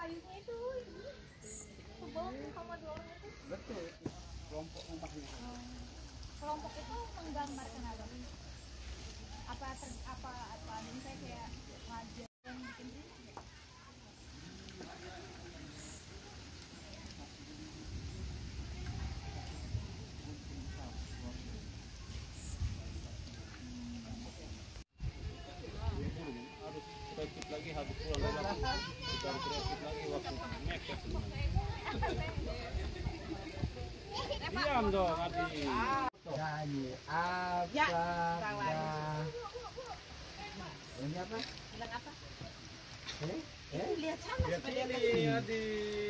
kayunya itu. Sebelum sama dua orang itu. Betul. Kelompok kompaknya. Kelompok itu menggambarkan apa? Apa ada saya kayak ngajar yang bikin cerita. Harus kreatif lagi, habis pulang lagi kita harus kreatif lagi waktu mepet sebenarnya. Diam dong Adi. Nyanyi apa? Ya, Ini apa? bilang apa? Lihat sama Lihat sini Adi.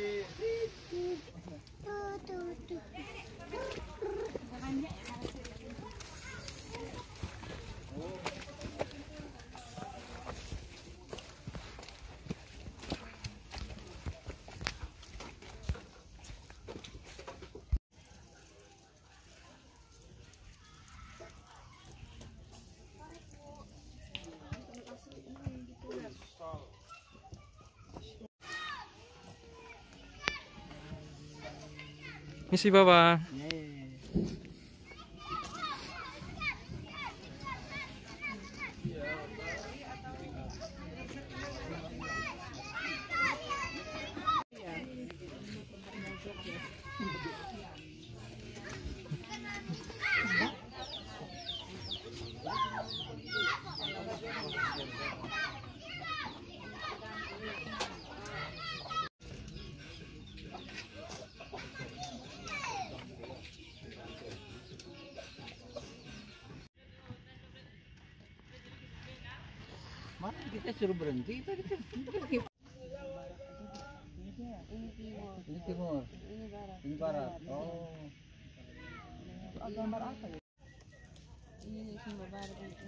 Misi Papa. Mana kita suruh berhenti tadi kan? Ini timur. Ini barat. Oh. Gambar apa ya? Ini sumber barat itu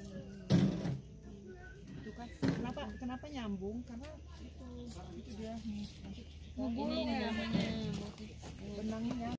kan kenapa nyambung? Karena itu dia ini namanya motif benangnya